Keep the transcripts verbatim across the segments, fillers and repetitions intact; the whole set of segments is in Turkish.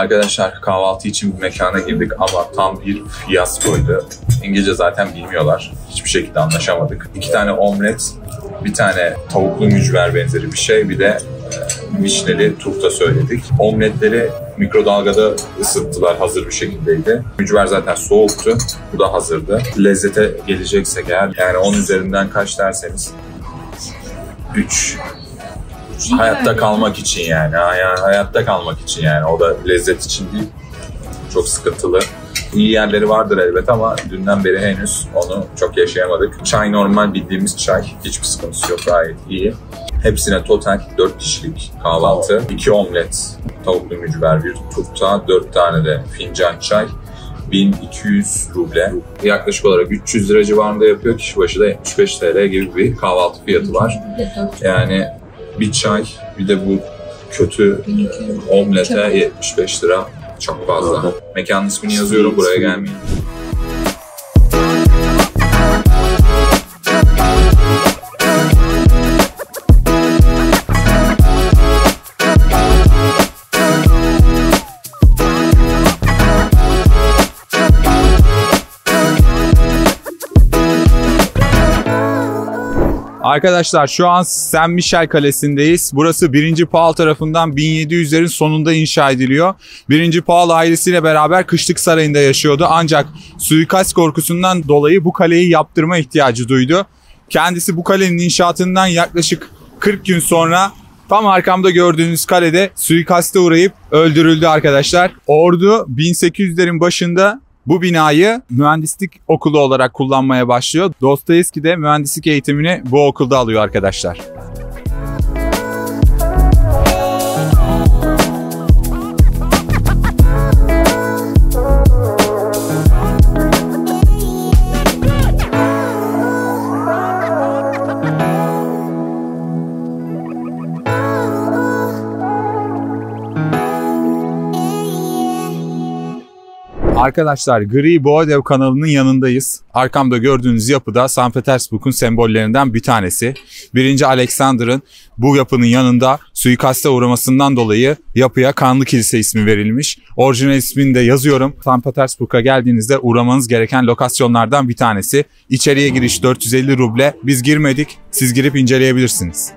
Arkadaşlar kahvaltı için bir mekana girdik ama tam bir fiyaskoydu. İngilizce zaten bilmiyorlar. Hiçbir şekilde anlaşamadık. İki tane omlet, bir tane tavuklu mücver benzeri bir şey, bir de vişneli turta söyledik. Omletleri mikrodalgada ısıttılar, hazır bir şekildeydi. Mücver zaten soğuktu, bu da hazırdı. Lezzete geleceksek eğer, yani on üzerinden kaç derseniz üç. Hayatta kalmak için yani. yani, hayatta kalmak için yani. O da lezzet için değil, çok sıkıntılı. İyi yerleri vardır elbet ama dünden beri henüz onu çok yaşayamadık. Çay normal bildiğimiz çay, hiçbir sıkıntısı yok, gayet iyi. Hepsine total dört kişilik kahvaltı, iki omlet, tavuklu mücver, bir turta, dört tane de fincan çay, bin iki yüz ruble. Yaklaşık olarak üç yüz lira civarında yapıyor. Kişi başı da yetmiş beş TL gibi bir kahvaltı fiyatı var. Yani bir çay, bir de bu kötü omlete yetmiş beş lira. Çok fazla. Mekanın ismini yazıyorum, buraya gelmeyin. Arkadaşlar şu an Saint Michel Kalesi'ndeyiz. Burası birinci. Paul tarafından bin yedi yüzlerin sonunda inşa ediliyor. birinci. Paul ailesiyle beraber Kışlık Sarayı'nda yaşıyordu. Ancak suikast korkusundan dolayı bu kaleyi yaptırma ihtiyacı duydu. Kendisi bu kalenin inşaatından yaklaşık kırk gün sonra tam arkamda gördüğünüz kalede suikaste uğrayıp öldürüldü arkadaşlar. Ordu bin sekiz yüzlerin başında bu binayı mühendislik okulu olarak kullanmaya başlıyor. Dostoyevski de mühendislik eğitimini bu okulda alıyor arkadaşlar. Arkadaşlar Gri Boğadev kanalının yanındayız. Arkamda gördüğünüz yapı da Sankt Petersburg'un sembollerinden bir tanesi. birinci. Alexander'ın bu yapının yanında suikaste uğramasından dolayı yapıya Kanlı Kilise ismi verilmiş. Orijinal ismini de yazıyorum. Sankt Petersburg'a geldiğinizde uğramanız gereken lokasyonlardan bir tanesi. İçeriye giriş dört yüz elli ruble. Biz girmedik. Siz girip inceleyebilirsiniz.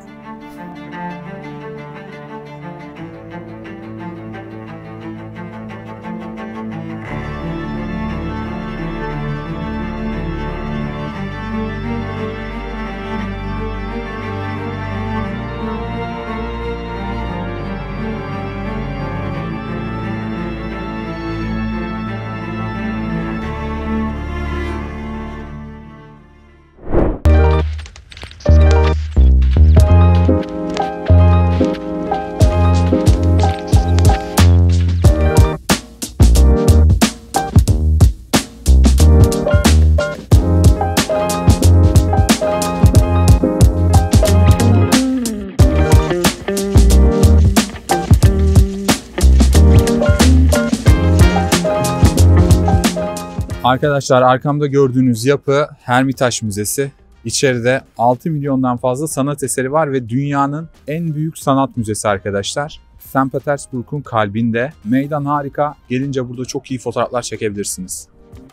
Arkadaşlar arkamda gördüğünüz yapı Hermitage Müzesi. İçeride altı milyondan fazla sanat eseri var ve dünyanın en büyük sanat müzesi arkadaşlar. Sankt Petersburg'un kalbinde. Meydan harika. Gelince burada çok iyi fotoğraflar çekebilirsiniz.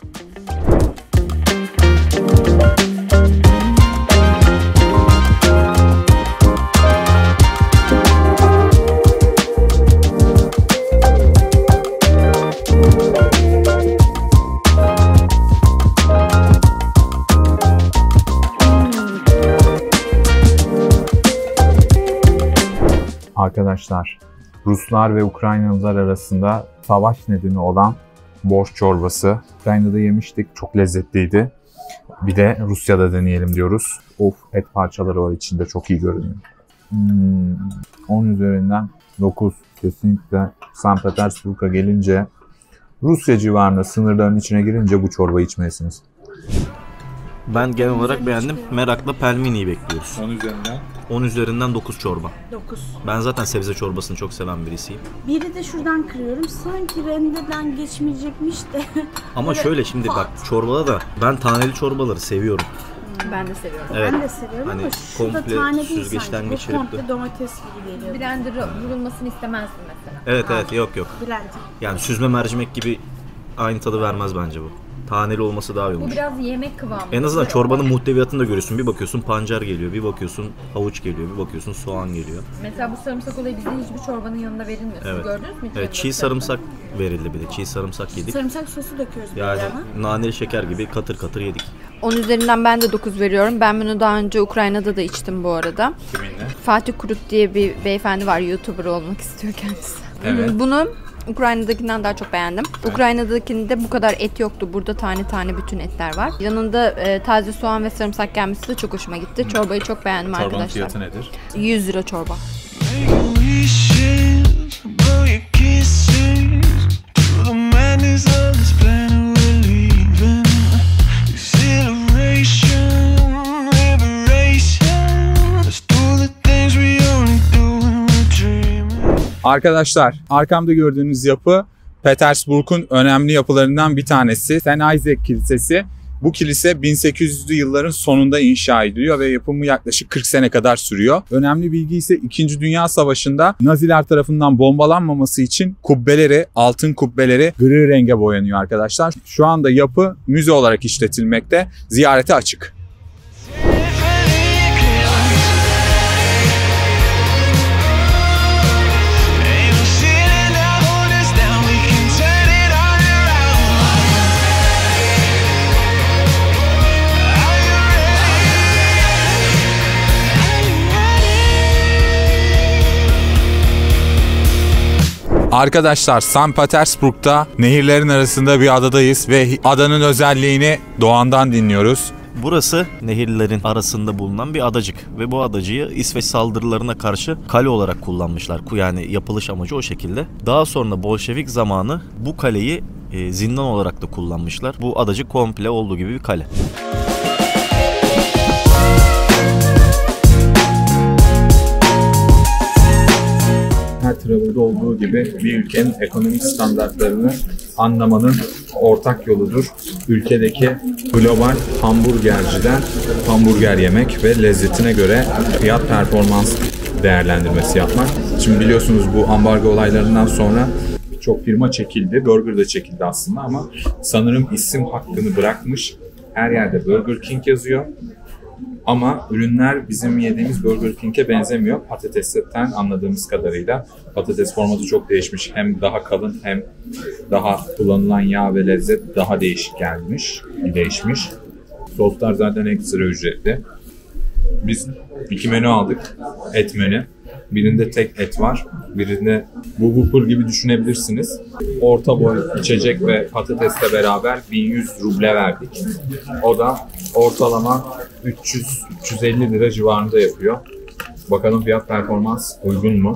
Arkadaşlar, Ruslar ve Ukraynalılar arasında savaş nedeni olan borş çorbası. Ukrayna'da yemiştik, çok lezzetliydi. Bir de Rusya'da deneyelim diyoruz. Of, et parçaları var içinde, çok iyi görünüyor. Hmm, on üzerinden dokuz. Kesinlikle Sankt Petersburg'a gelince, Rusya civarında sınırların içine girince bu çorbayı içmelisiniz. Ben genel olarak beğendim. Merakla pelmeniyi bekliyoruz. on üzerinden? on üzerinden dokuz çorba. dokuz. Ben zaten sebze çorbasını çok seven birisiyim. Biri de şuradan kırıyorum. Sanki rendeden geçmeyecekmiş de. Ama Böyle şöyle şimdi pat. bak, çorbada da ben taneli çorbaları seviyorum. Ben de seviyorum. Evet. Ben de seviyorum Hani ama şurada komple tane değil süzgeçten sanki. Bu geçirip komple de. domates gibi geliyor. Blender vurulmasını istemezdim mesela. mesela. Evet evet yok yok. Bülent. Yani süzme mercimek gibi aynı tadı vermez bence bu. Taneli olması daha iyi Bu olmuş. biraz yemek kıvamı. En azından çorbanın muhteviyatını da görüyorsun. Bir bakıyorsun pancar geliyor, bir bakıyorsun havuç geliyor, bir bakıyorsun soğan geliyor. Mesela bu sarımsak olayı bizde hiçbir çorbanın yanında verilmiyor. Siz Evet. gördünüz mü? hiç Evet, çiğ sarımsak verildi bir de. Çiğ sarımsak yedik. Sarımsak sosu döküyoruz Yani yani. naneli şeker gibi katır katır yedik. on üzerinden ben de dokuz veriyorum. Ben bunu daha önce Ukrayna'da da içtim bu arada. Kiminle? Fatih Kurut diye bir beyefendi var. YouTuber olmak istiyor kendisi. Evet. Bunu Ukrayna'dakinden daha çok beğendim. Ukrayna'dakinde bu kadar et yoktu. Burada tane tane bütün etler var. Yanında e, taze soğan ve sarımsak gelmesi de çok hoşuma gitti. Çorbayı çok beğendim Çorbanın arkadaşlar. fiyatı nedir? yüz lira çorba. Arkadaşlar, arkamda gördüğünüz yapı Petersburg'un önemli yapılarından bir tanesi. Saint Isaac Kilisesi. Bu kilise bin sekiz yüzlü yılların sonunda inşa ediliyor ve yapımı yaklaşık kırk sene kadar sürüyor. Önemli bilgi ise İkinci Dünya Savaşı'nda Naziler tarafından bombalanmaması için kubbeleri, altın kubbeleri gri renge boyanıyor arkadaşlar. Şu anda yapı müze olarak işletilmekte, ziyarete açık. Arkadaşlar, Sankt Petersburg'da nehirlerin arasında bir adadayız ve adanın özelliğini Doğan'dan dinliyoruz. Burası nehirlerin arasında bulunan bir adacık ve bu adacığı İsveç saldırılarına karşı kale olarak kullanmışlar. Yani yapılış amacı o şekilde. Daha sonra Bolşevik zamanı bu kaleyi e, zindan olarak da kullanmışlar. Bu adacık komple olduğu gibi bir kale. Her travel'da olduğu gibi bir ülkenin ekonomik standartlarını anlamanın ortak yoludur. Ülkedeki global hamburgerciden hamburger yemek ve lezzetine göre fiyat performans değerlendirmesi yapmak. Şimdi biliyorsunuz bu ambargo olaylarından sonra birçok firma çekildi. Burger de çekildi aslında ama sanırım isim hakkını bırakmış. Her yerde Burger King yazıyor. Ama ürünler bizim yediğimiz Burger King'e benzemiyor. Patatesten anladığımız kadarıyla patates formatı çok değişmiş. Hem daha kalın hem daha kullanılan yağ ve lezzet daha değişik gelmiş, değişmiş. Soslar zaten ekstra ücretli. Biz iki menü aldık. Et menü. Birinde tek et var. Birinde bu Whopper gibi düşünebilirsiniz. Orta boy içecek ve patatesle beraber bin yüz ruble verdik. O da ortalama üç yüz üç yüz elli lira civarında yapıyor. Bakalım fiyat performans uygun mu?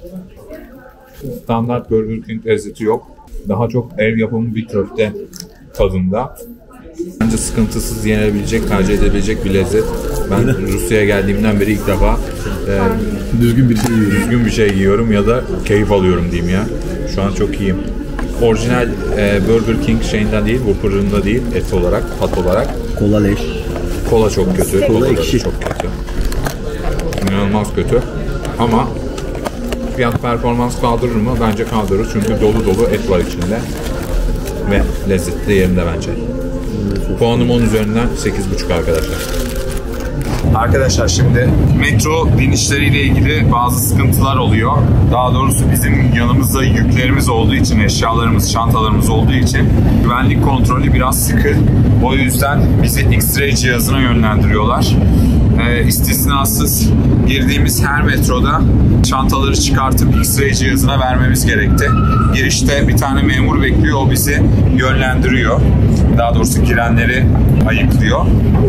Standart Burger King lezzeti yok. Daha çok ev yapımı bir köfte tadında. Bence sıkıntısız yenebilecek, tercih edebilecek bir lezzet. Ben Rusya'ya geldiğimden beri ilk defa e, düzgün bir şey yiyorum. Düzgün bir şey yiyorum ya da keyif alıyorum diyeyim ya. Şu an çok iyiyim. Orijinal e, Burger King şeyinden değil, Whopper'ında değil, et olarak, tat olarak. Kola leş. Kola çok kötü. Kola ekşi. Çok kötü. İnanılmaz kötü. Ama fiyat performans kaldırır mı? Bence kaldırır. Çünkü dolu dolu et var içinde. Ve lezzeti de yerinde bence. Puanım on üzerinden sekiz buçuk arkadaşlar. Arkadaşlar şimdi metro binişleriyle ilgili bazı sıkıntılar oluyor. Daha doğrusu bizim yanımızda yüklerimiz olduğu için, eşyalarımız, çantalarımız olduğu için güvenlik kontrolü biraz sıkı. O yüzden bizi X-ray cihazına yönlendiriyorlar. Ee, istisnasız girdiğimiz her metroda çantaları çıkartıp X-ray cihazına vermemiz gerekti. Girişte bir tane memur bekliyor, o bizi yönlendiriyor. Daha doğrusu girenleri ayıklıyor.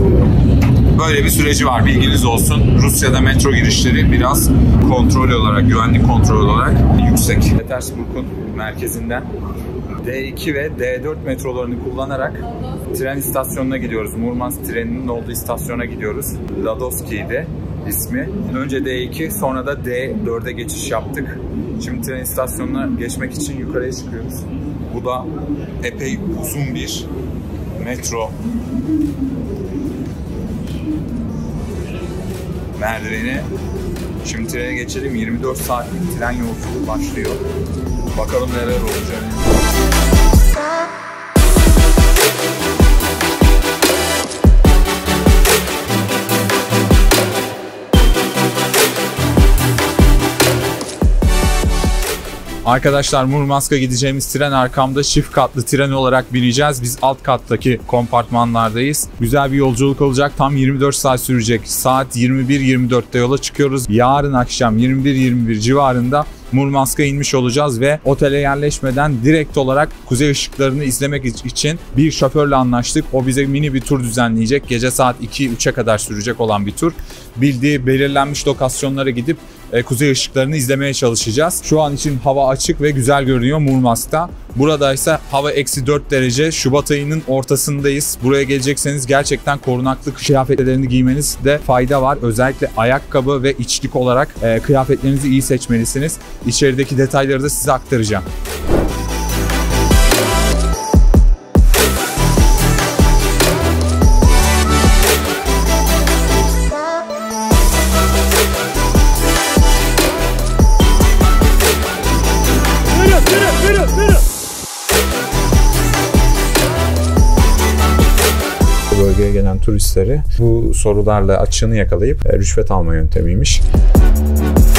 Böyle bir süreci var, bilginiz olsun. Rusya'da metro girişleri biraz kontrol olarak, güvenlik kontrolü olarak yüksek. Petersburg'un merkezinden D iki ve D dört metrolarını kullanarak tren istasyonuna gidiyoruz. Murmansk treninin olduğu istasyona gidiyoruz. Ladovski'ydi ismi. Önce D iki, sonra da D dörde geçiş yaptık. Şimdi tren istasyonuna geçmek için yukarıya çıkıyoruz. Bu da epey uzun bir metro merdiveni. Şimdi trene geçelim. yirmi dört saatlik tren yolculuğu başlıyor. Bakalım neler olacak. Arkadaşlar Murmansk'a gideceğimiz tren arkamda, çift katlı tren olarak bineceğiz. Biz alt kattaki kompartmanlardayız. Güzel bir yolculuk olacak. Tam yirmi dört saat sürecek. Saat yirmi bir yirmi dörtte yola çıkıyoruz. Yarın akşam yirmi bir yirmi bir civarında Murmansk'a inmiş olacağız ve otele yerleşmeden direkt olarak kuzey ışıklarını izlemek için bir şoförle anlaştık. O bize mini bir tur düzenleyecek. Gece saat iki üçe kadar sürecek olan bir tur. Bildiği belirlenmiş lokasyonlara gidip e, kuzey ışıklarını izlemeye çalışacağız. Şu an için hava açık ve güzel görünüyor Murmansk'ta. Burada ise hava eksi dört derece. Şubat ayının ortasındayız. Buraya gelecekseniz gerçekten korunaklı kıyafetlerini giymenizde fayda var. Özellikle ayakkabı ve içlik olarak e, kıyafetlerinizi iyi seçmelisiniz. İçerideki detayları da size aktaracağım. Bölgeye gelen turistleri bu sorularla açığını yakalayıp rüşvet alma yöntemiymiş.